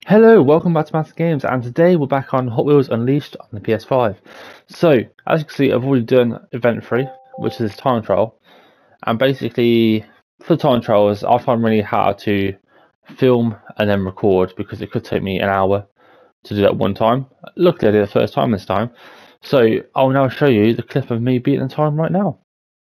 Hello, welcome back to Master Games, and today we're back on Hot Wheels Unleashed on the PS5. So, as you can see, I've already done Event 3, which is time trial, and basically, for time trials, I find really hard to film and then record because it could take me an hour to do that one time. Luckily, I did it the first time this time, so I'll now show you the clip of me beating the time right now.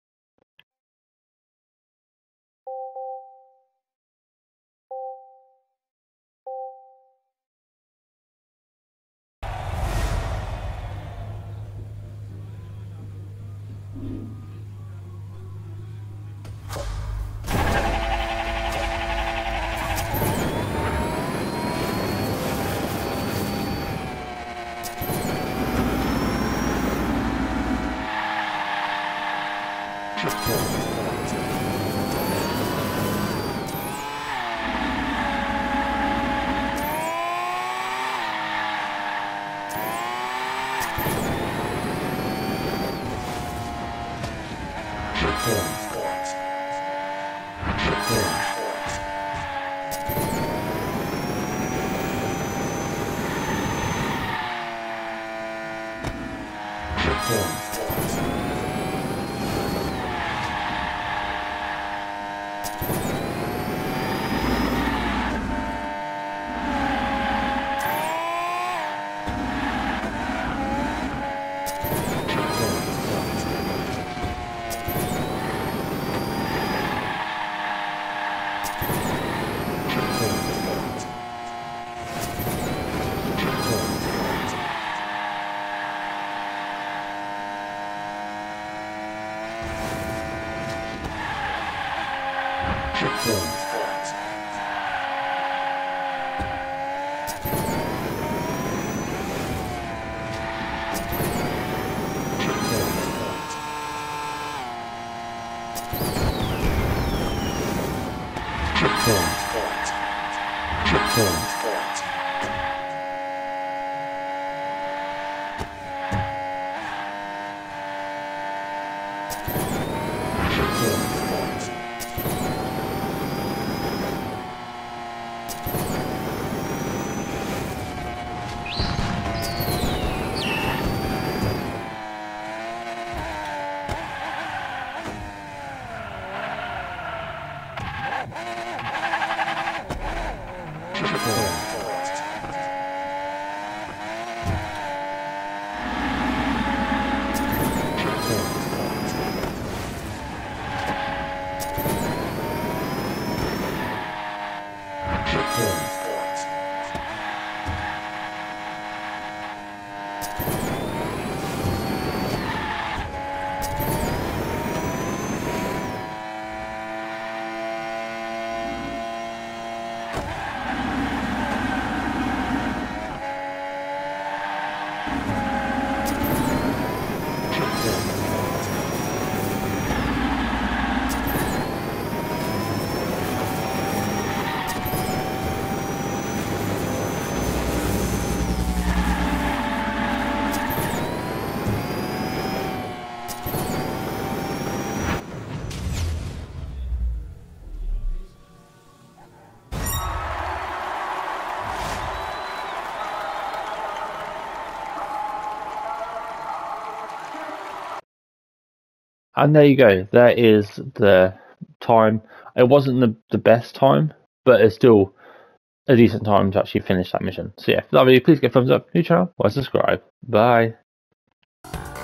And there you go. There is the time. It wasn't the best time, but it's still a decent time to actually finish that mission. So yeah, if that video, please give a thumbs up, new channel, or subscribe. Bye.